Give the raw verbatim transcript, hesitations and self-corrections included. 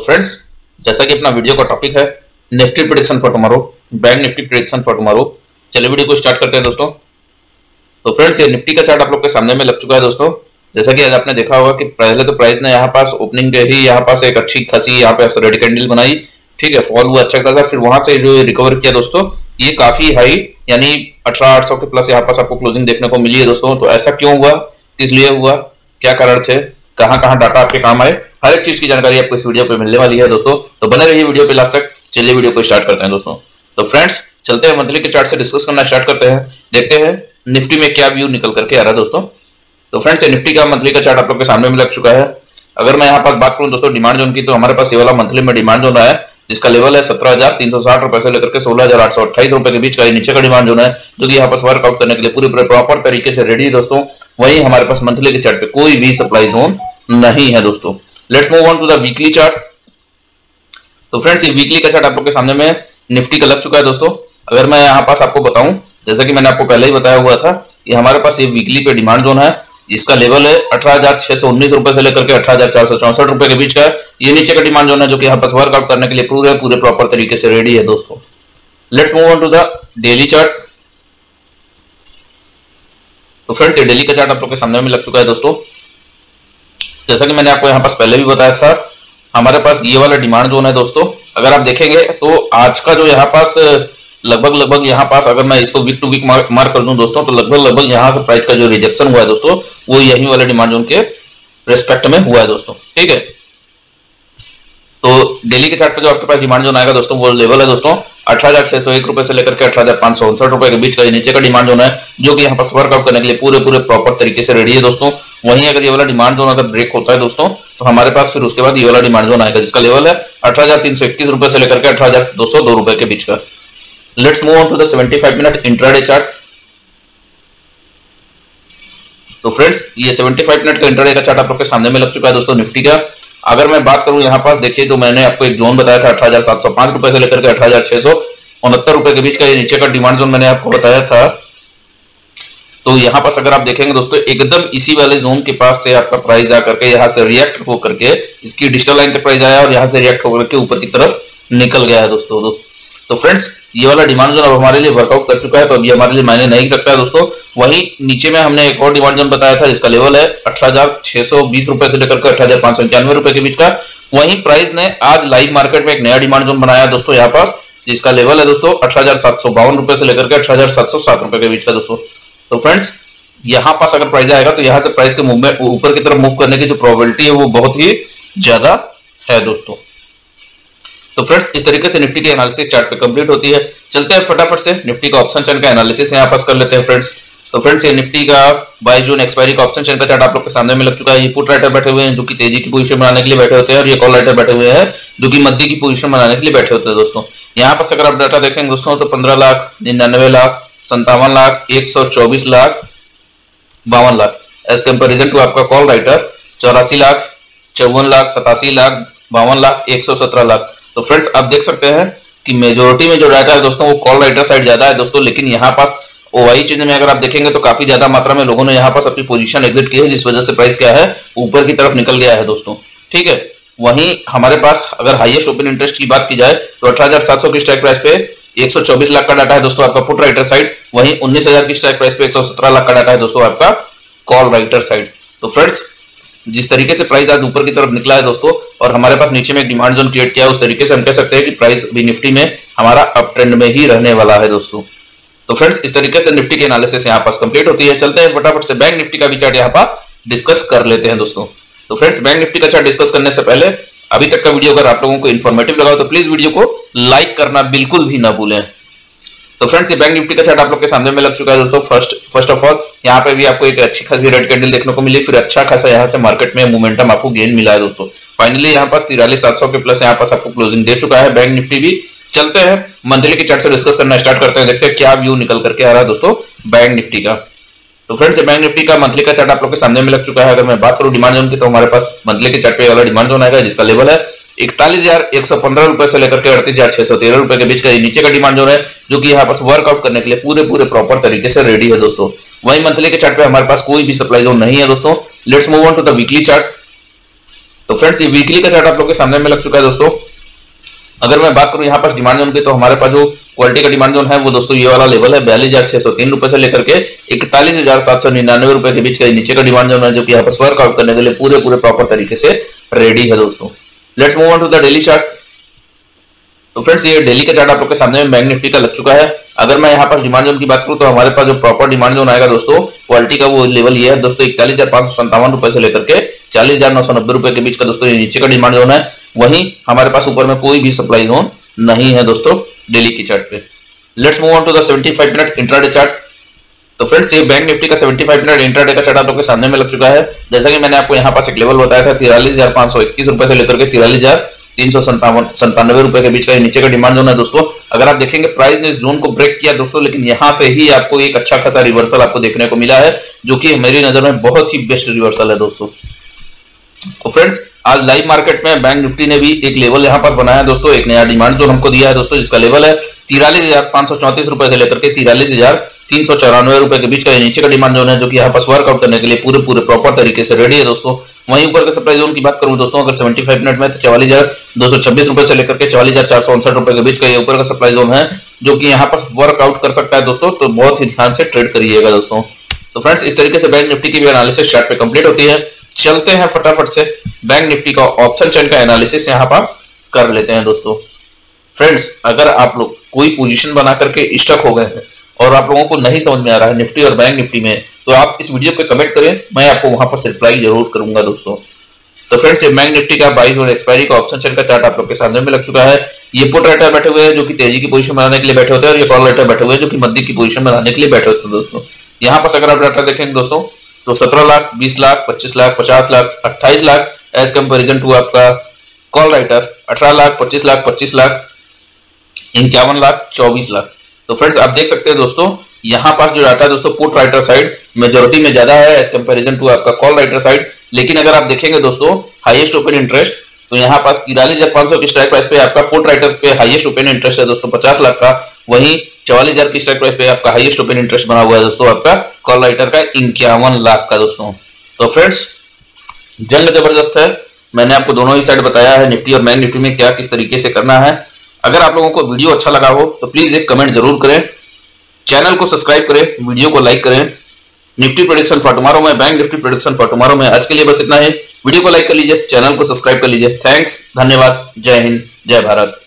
Friends, जैसा कि अपना वीडियो का टॉपिक है Nifty prediction for tomorrow, bank Nifty prediction for tomorrow. चलिए वीडियो को स्टार्ट करते हैं दोस्तों। तो फ्रेंड्स, ये निफ्टी का चार्ट आप लोग के सामने में लग चुका है दोस्तों। जैसा कि आज आपने देखा होगा कि पहले तो प्राइस ने यहाँ पास ओपनिंग के ही यहाँ पास एक अच्छी खासी यहाँ पे रेड कैंडल बनाई, ठीक है, फॉल हुआ अच्छा खासा, फिर वहां से जो रिकवर किया दोस्तों, ये काफी हाई यानी अठारह आठ सौ के प्लस यहाँ पास आपको क्लोजिंग देखने को मिली है दोस्तों। तो ऐसा क्यों हुआ, किस लिए हुआ, क्या कारण थे, कहां कहां डाटा आपके काम आए, हर एक चीज की जानकारी आपको इस वीडियो पे मिलने वाली है दोस्तों। तो बने रहिए वीडियो पे लास्ट तक। चलिए वीडियो को स्टार्ट करते हैं दोस्तों। तो फ्रेंड्स, चलते हैं मंथली के चार्ट से डिस्कस करना स्टार्ट करते हैं। देखते हैं निफ्टी में क्या व्यू निकल करके आ रहा है दोस्तों। तो फ्रेंड्स, निफ्टी का मंथली का चार्ट आप लोग के सामने में लग चुका है। अगर मैं यहाँ पास बात करूं दोस्तों डिमांड जोन की, तो हमारे पास ये वाला मंथली में डिमांड जोन है जिसका लेवल है सत्रह हजार तीन सौ साठ रुपए से लेकर के सोलह हजार आठ सौ अट्ठाईस रुपए के बीच का। नीचे का डिमांड जोन है जो कि यहाँ पास वर्कआउट करने के लिए पूरे पूरे प्रॉपर तरीके से रेडी है दोस्तों। वहीं हमारे पास मंथली के चार्ट पे कोई भी सप्लाई जोन नहीं है दोस्तों। Let's move on to the weekly chart. तो फ्रेंड्स, ये वीकली का चार्ट आप लोग के सामने में निफ्टी का लग चुका है दोस्तों। अगर मैं यहाँ पास आपको बताऊं, जैसा कि मैंने आपको पहले ही बताया हुआ था, ये हमारे पास ये वीकली पे डिमांड जोन है। इसका लेवल है अठारह हजार छह सौ उन्नीस रुपए से लेकर के अठारह हजार चार सौ चौसठ रुपए के बीच का है। ये नीचे का डिमांड जोन है जो कि यहाँ पर वर्कआउट करने के लिए पूरे पूरे प्रॉपर तरीके से रेडी है दोस्तों। Let's move on to the daily chart. तो फ्रेंड्स, ये डेली का चार्ट आप लोग के सामने में लग चुका है दोस्तों। जैसा कि मैंने आपको यहाँ पास पहले भी बताया था, हमारे पास ये वाला डिमांड जोन है दोस्तों। अगर आप देखेंगे तो आज का जो यहाँ पास लगभग लगभग यहाँ पास अगर मैं इसको week to week mark mark कर दूं दोस्तों, तो लगभग लगभग यहाँ से प्राइस का जो रिजेक्शन हुआ है दोस्तों, वो यही वाले डिमांड जोन के रेस्पेक्ट में हुआ है दोस्तों, ठीक है। तो डेली के चार्ट पे जो आपके पास डिमांड जोन आएगा दोस्तों, वो लेवल है दोस्तों अठारह हजार छह सौ एक रुपए से लेकर के अठारह हजार पांच सौ उनसठ रुपए के बीच का। नीचे का डिमांड जोन है जो कि यहाँ पर वर्कआउट करने के लिए पूरे पूरे प्रॉपर तरीके से रेडी है दोस्तों। वहीं अगर ये वाला डिमांड जोन अगर ब्रेक होता है दोस्तों, तो हमारे पास फिर उसके बाद ये वाला डिमांड जोन आएगा जिसका लेवल है अठारह हजार तीन सौ इक्कीस रुपए से लेकर के अठारह हजार दो सौ दो रुपए के बीच का। Let's move on to the पचहत्तर मिनट इंट्राडे चार्ट। तो फ्रेंड्स, ये पचहत्तर मिनट का इंट्राडे का चार्ट आप लोग के सामने में लग चुका है दोस्तों निफ्टी का। अगर मैं बात करूं यहाँ पास, देखिए तो मैंने आपको एक जोन बताया था अठारह हजार सात सौ पांच रुपए से लेकर के अठारह हजार छह सौ उनहत्तर रुपए के बीच का। ये नीचे का डिमांड जोन मैंने आपको बताया था। तो यहाँ पास अगर आप देखेंगे दोस्तों, एकदम इसी वाले जोन के पास से आपका प्राइस आकर के यहाँ से रिएक्ट होकर के इसकी डिजिटल लाइन तक प्राइस आया और यहाँ से रिएक्ट होकर के ऊपर की तरफ निकल गया है दोस्तों दोस्तों तो फ्रेंड्स, ये वाला डिमांड जोन अब हमारे लिए वर्कआउट कर चुका है, तो अभी हमारे लिए मायने नहीं रखता है दोस्तों। वहीं नीचे में हमने एक और डिमांड जोन बताया था जिसका लेवल है अठारह हजार छह सौ बीस रुपए से लेकर अठारह हजार पांच सौ इक्यानवे रुपए के बीच का। वहीं प्राइस ने आज लाइव मार्केट में एक नया डिमांड जोन बनाया दोस्तों यहाँ पास, जिसका लेवल है दोस्तों अठारह हजार सात सौ बावन रुपए से लेकर अठारह हजार सात सौ सात रुपए के बीच का दोस्तों। तो फ्रेंड्स, यहाँ पास अगर प्राइस आएगा तो यहाँ से प्राइस के मूवमेंट ऊपर की तरफ मूव करने की जो प्रोबेबिलिटी है वो बहुत ही ज्यादा है दोस्तों। तो फ्रेंड्स, इस तरीके से निफ्टी की एनालिसिस चार्ट पे कंप्लीट होती है। चलते हैं फटाफट से निफ्टी का ऑप्शन चेन का एनालिसिस यहाँ पास कर लेते हैं फ्रेंड्स। तो फ्रेंड्स, ये निफ्टी का बाईस जून एक्सपायरी का ऑप्शन चेन का चार्ट आप लोग के सामने में लग चुका है। ये पुट राइटर बैठे हुए हैं जो कि तेजी की पोजीशन बनाने के लिए बैठे होते हैं, और ये कॉल राइटर बैठे हुए हैं जो कि मध्य की पोजीशन बनाने के लिए बैठे होते हैं दोस्तों। यहाँ पर अगर आप डाटा देखेंगे दोस्तों, तो पंद्रह लाख निन्यानवे लाख संतावन लाख एक सौ चौबीस लाख बावन लाख एज कंपेरिजन टू आपका कॉल राइटर चौरासी लाख चौवन लाख सतासी लाख बावन लाख एक सौ सत्रह लाख। तो फ्रेंड्स, आप देख सकते हैं कि मेजोरिटी में जो डाटा है दोस्तों वो कॉल राइटर साइड ज्यादा है दोस्तों, लेकिन यहाँ पास ओवाई चेन में अगर आप देखेंगे तो काफी ज्यादा मात्रा में लोगों ने यहाँ पास अपनी पोजीशन एग्जिट की है, जिस वजह से प्राइस क्या है ऊपर की तरफ निकल गया है दोस्तों, ठीक है। वहीं हमारे पास अगर हाईएस्ट ओपन इंटरेस्ट की बात की जाए तो अठारह हजार सात सौ की स्ट्राइक प्राइस पे एक सौ चौबीस लाख का डाटा है दोस्तों आपका पुट राइटर साइड। वहीं उन्नीस हजार की स्ट्राइक प्राइस पे एक सौ सत्रह लाख का डाटा है दोस्तों आपका कॉल राइटर साइड। तो फ्रेंड्स, जिस तरीके से प्राइस आज ऊपर की तरफ निकला है दोस्तों और हमारे पास नीचे में एक डिमांड जोन क्रिएट किया है, उस तरीके से हम कह सकते हैं कि प्राइस भी निफ्टी में हमारा अप ट्रेंड में ही रहने वाला है दोस्तों। तो फ्रेंड्स, इस तरीके से निफ्टी की एनालिसिस यहाँ पास कंप्लीट होती है। चलते हैं फटाफट से बैंक निफ्टी का भी चार्ट यहाँ पास डिस्कस कर लेते हैं दोस्तों। तो फ्रेंड्स, बैंक निफ्टी का चार्ट डिस्कस करने से पहले अभी तक का वीडियो अगर आप लोगों को इन्फॉर्मेटिव लगा तो प्लीज वीडियो को लाइक करना बिल्कुल भी ना भूलें। तो फ्रेंड्स, ये बैंक निफ्टी का चार्ट आप लोग के सामने में लग चुका है दोस्तों। फर्स्ट फर्स्ट ऑफ ऑल यहाँ पे भी आपको एक अच्छी खासी रेड कैंडल देखने को मिली, फिर अच्छा खासा यहाँ से मार्केट में मोमेंटम आपको गेन मिला है दोस्तों। फाइनली यहाँ पास तिरालीस सात सौ के प्लस यहाँ पास आपको क्लोजिंग दे चुका है बैंक निफ्टी भी। चलते हैं मंथली के चार्ट से डिस्कस करना स्टार्ट करते हैं, देखते हैं क्या व्यू निकल करके आ रहा है दोस्तों बैंक निफ्टी का। तो फ्रेंड्स, बैंक निफ्टी का मंथली का चार्ट आप लोग के सामने में लग चुका है। अगर मैं बात करूं डिमांड जोन की, तो हमारे पास मंथली के चार्ट पे वाला डिमांड जोन आएगा जिसका लेवल है इकतालीस हजार एक सौ पंद्रह रुपए से लेकर के अड़तीस हजार छह सौ तेरह रुपए के बीच का। ये नीचे का डिमांड जोन है जो कि यहाँ पास वर्कआउट करने के लिए पूरे पूरे प्रॉपर तरीके से रेडी है दोस्तों। वहीं मंथली के चार्ट पे हमारे पास कोई भी सप्लाई जोन नहीं है दोस्तों। Let's move on to the weekly chart. तो फ्रेंड्स ये वीकली का चार्ट आप लोग के सामने में लग चुका है दोस्तों। अगर मैं बात करूं यहाँ पास डिमांड जोन की, तो हमारे पास जो क्वालिटी का डिमांड जोन है वो दोस्तों ये वाला लेवल है बयालीस हजार छह सौ तीन रुपए से लेकर के इकतालीस हजार सात सौ निन्यानवे रुपए के बीच का नीचे का डिमांड जोन है, जो कि यहाँ पर वर्कआउट करने के लिए पूरे पूरे प्रॉपर तरीके से रेडी है दोस्तों। Let's move on to the daily chart. तो फ्रेंड्स ये डेली का चार्ट आप लोग के सामने में बैंक निफ्टी का लग चुका है। अगर मैं यहाँ पास डिमांड जोन की बात करूं तो हमारे पास जो प्रॉपर डिमांड जोन आएगा दोस्तों क्वालिटी का वो लेवल ये है दोस्तों इकतालीस हजार पांच सौ संतावन रुपए से लेकर के चालीस हजार नौ सौ नब्बे रुपए के बीच का दोस्तों ये नीचे का डिमांड जोन है। वहीं हमारे पास ऊपर में कोई भी सप्लाई जोन नहीं है दोस्तों डेली की चार्ट पे। Let's move on to the पचहत्तर मिनट इंट्राडे चार्ट। तो फ्रेंड्स ये बैंक निफ्टी का पचहत्तर मिनट इंट्राडे का चार्ट आप लोग के सामने में लग चुका है। जैसा कि मैंने आपको यहाँ पास एक लेवल बताया था तिरालीस हजार पांच सौ इक्कीस रुपए से लेकर के तिरालीस हजार तीन सौ संतावन संतानवे रुपए के बीच का नीचे का डिमांड जोन है दोस्तों। अगर आप देखेंगे प्राइस ने इस जोन को ब्रेक किया दोस्तों, लेकिन यहां से ही आपको एक अच्छा खासा रिवर्सल आपको देखने को मिला है, जो कि मेरी नजर में बहुत ही बेस्ट रिवर्सल है दोस्तों। तो फ्रेंड्स आज लाइव मार्केट में बैंक निफ्टी ने भी एक लेवल यहाँ पास बनाया है दोस्तों, एक नया डिमांड जोन हमको दिया है दोस्तों, जिसका लेवल है तिरालीस हजार पांच सौ चौंतीस रुपए से लेकर के तिरालीस हजार तीन सौ चौरानवे रुपए के बीच का नीचे का डिमांड जोन है, जो कि यहाँ पास वर्कआउट करने के लिए पूरे पूरे प्रॉपर तरीके से रेडी है दोस्तों। वहीं ऊपर के सप्लाई जोन की बात करूं दोस्तों अगर पचहत्तर मिनट में तो चौवालीस हजार दो सौ छब्बीस रुपए से लेकर के चौवालीस हजार चार सौ उनसठ रुपए के बीच का ये ऊपर का सप्लाई जोन है, जो कि यहाँ पर वर्कआउट कर सकता है दोस्तों। तो बहुत ही ध्यान से ट्रेड करिएगा दोस्तों। तो फ्रेंड्स इस तरीके से बैंक निफ्टी की भी एनालिसिस चार्ट पे कंप्लीट होती है। चलते हैं फटाफट से बैंक निफ्टी का ऑप्शन चेन का एनालिसिस यहाँ पास कर लेते हैं दोस्तों। फ्रेंड्स अगर आप लोग कोई पोजीशन बना करके स्टक हो गए हैं और आप लोगों को नहीं समझ में आ रहा है निफ्टी और बैंक निफ्टी में, तो आप इस वीडियो पे कमेंट करें, मैं आपको वहां पर रिप्लाई जरूर करूंगा दोस्तों। तो फ्रेंड्स ये बैंक निफ्टी का बाईस और एक्सपायरी का ऑप्शन चेन का चार्ट आप लोग के सामने में लग चुका है। ये पुट राइटर बैठे हुए हैं जो कि तेजी की पोजीशन बनाने के लिए बैठे होते हैं, और ये कॉल राइटर बैठे हुए हैं जो कि मध्य की पोजीशन बनाने के लिए बैठे होते हैं दोस्तों। यहाँ पर अगर आप डाटा देखेंगे दोस्तों तो सत्रह लाख बीस लाख पच्चीस लाख पचास लाख अट्ठाईस लाख एज कंपेरिजन टू आपका कॉल राइटर अठारह लाख पच्चीस लाख पच्चीस लाख इक्यावन लाख चौबीस लाख। तो फ्रेंड्स आप देख सकते हैं दोस्तों यहाँ पास जो डाटा है दोस्तों पुट राइटर साइड मेजोरिटी में ज्यादा है एज कंपेरिजन टू आपका कॉल राइटर साइड। लेकिन अगर आप देखेंगे दोस्तों हाईएस्ट ओपन इंटरेस्ट तो यहाँ पास तिरालीस हजार पांच सौ की स्ट्राइक प्राइस पे आपका पुट राइटर पे हाईएस्ट ओपन इंटरेस्ट है दोस्तों पचास लाख का। वहीं चौवालीस हजार की स्ट्राइक प्राइस पे आपका हाईएस्ट ओपन इंटरेस्ट बना हुआ है दोस्तों आपका कॉल राइटर का इक्यावन लाख का दोस्तों। तो फ्रेंड्स जंग जबरदस्त है, मैंने आपको दोनों ही साइड बताया है निफ्टी और बैंक निफ्टी में क्या किस तरीके से करना है। अगर आप लोगों को वीडियो अच्छा लगा हो तो प्लीज एक कमेंट जरूर करें, चैनल को सब्सक्राइब करें, वीडियो को लाइक करें। निफ्टी प्रेडिक्शन फॉर टुमारो में bank Nifty prediction for tomorrow में आज के लिए बस इतना ही। वीडियो को लाइक कर लीजिए, चैनल को सब्सक्राइब कर लीजिए। थैंक्स, धन्यवाद, जय हिंद, जय भारत।